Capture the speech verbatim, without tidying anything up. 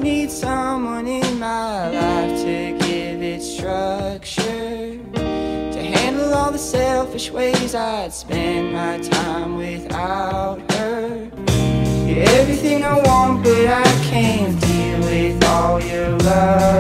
need someone in my life to give it structure, to handle all the selfish ways I'd spend my time without her. You're everything I want, but I can't deal with all your love.